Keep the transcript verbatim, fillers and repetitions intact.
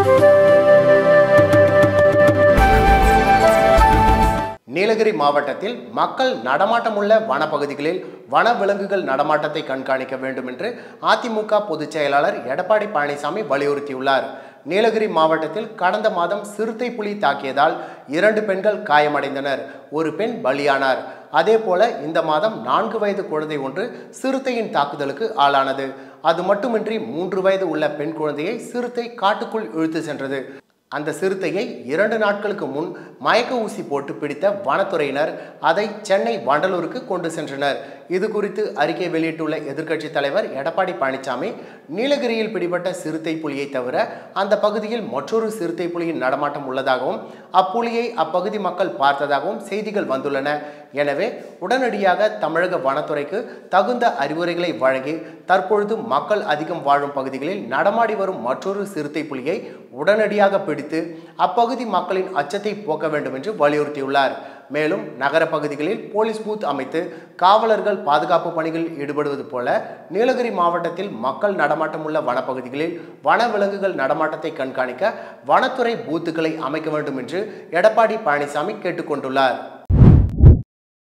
நீலகிரி மாவட்டத்தில் மக்கள் நடமாட்டமுள்ள வனப்பகுதிகளில் வனவிலங்குகள் நடமாட்டத்தை கண்காணிக்க வேண்டும் என்று அதிமுக பொதுச் செயலாளர் எடப்பாடி பழனிசாமி வலியுறுத்தியுள்ளார். நீலகிரி மாவட்டத்தில் கடந்த மாதம் சிறுத்தை புலி தாக்கியதால் இரண்டு பெண்கள் காயமடைந்தனர். ஒரு பெண் பலியானார். அதேபோல இந்த மாதம் நான்கு வயது குழந்தை ஒன்று சிறுத்தையின் தாக்குதலுக்கு ஆளானது. அது மட்டுமின்றி மூன்று வயது உள்ள பெண் குழந்தையை சிறுத்தை காட்டுக்குள் இழுத்து சென்றது. அந்த சிறுத்தையை இரண்டு நாட்களுக்கு முன் மயக்க ஊசி போட்டு பிடித்த வனத்துறையினர் அதை சென்னை வண்டலூருக்கு கொண்டு சென்றனர். இது குறித்து அறிக்கை வெளியிட்டுள்ள எதிர்க்கட்சி தலைவர் எடப்பாடி பழனிசாமி, நீலகிரியில் பிடிபட்ட சிறுத்தை புலியை தவிர அந்த பகுதியில் மற்றொரு சிறுத்தை புலியின் நடமாட்டம் உள்ளதாகவும் அப்புலியை அப்பகுதி மக்கள் பார்த்ததாகவும் செய்திகள் வந்துள்ளன. எனவே உடனடியாக தமிழக வனத்துறைக்கு தகுந்த அறிவுரைகளை வழங்கி தற்பொழுது மக்கள் அதிகம் வாழும் பகுதிகளில் நடமாடி வரும் மற்றொரு சிறுத்தை புலியை உடனடியாக பிடித்து அப்பகுதி மக்களின் அச்சத்தை போக்க வேண்டும் என்று வலியுறுத்தியுள்ளார். மேலும் நகர பகுதிகளில் போலீஸ் பூத் அமைத்து காவலர்கள் பாதுகாப்பு பணிகளில் ஈடுபடுவது போல நீலகிரி மாவட்டத்தில் மக்கள் நடமாட்டம் உள்ள வனப்பகுதிகளில் வனவிலங்குகள் நடமாட்டத்தை கண்காணிக்க வனத்துறை பூத்துக்களை அமைக்க வேண்டும் என்று எடப்பாடி பழனிசாமி கேட்டுக்கொண்டுள்ளார்.